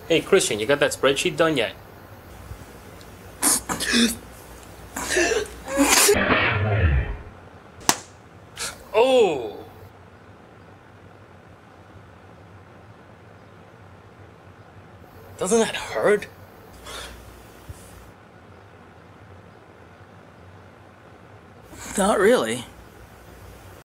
Hey, Christian, you got that spreadsheet done yet? Oh! Doesn't that hurt? Not really.